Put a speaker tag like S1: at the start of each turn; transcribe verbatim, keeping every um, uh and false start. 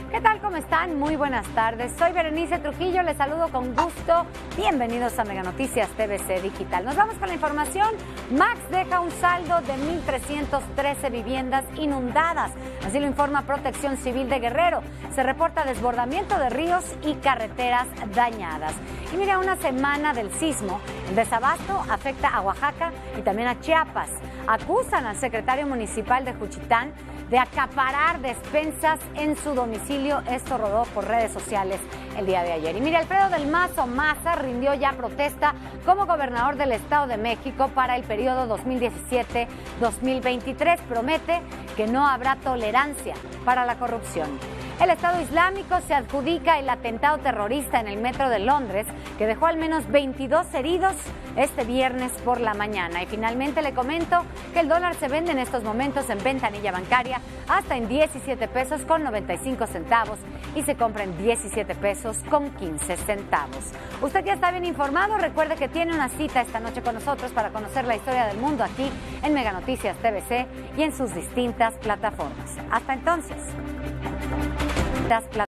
S1: ¿Qué tal? ¿Cómo están? Muy buenas tardes. Soy Berenice Trujillo, les saludo con gusto. Bienvenidos a Mega Noticias T V C Digital. Nos vamos con la información. Max deja un saldo de mil trescientas trece viviendas inundadas. Así lo informa Protección Civil de Guerrero. Se reporta desbordamiento de ríos y carreteras dañadas. Y mira, una semana del sismo, el desabasto afecta a Oaxaca y también a Chiapas. Acusan al secretario municipal de Juchitán de acaparar despensas en su domicilio. Esto rodó por redes sociales el día de ayer. Y mire, Alfredo del Mazo Maza rindió ya protesta como gobernador del Estado de México para el periodo dos mil diecisiete dos mil veintitrés. Promete que no habrá tolerancia para la corrupción. El Estado Islámico se adjudica el atentado terrorista en el metro de Londres, que dejó al menos veintidós heridos este viernes por la mañana. Y finalmente le comento que el dólar se vende en estos momentos en ventanilla bancaria hasta en diecisiete pesos con noventa y cinco centavos y se compra en diecisiete pesos con quince centavos. Usted ya está bien informado. Recuerde que tiene una cita esta noche con nosotros para conocer la historia del mundo aquí en Mega Noticias T V C y en sus distintas plataformas. Hasta entonces. Las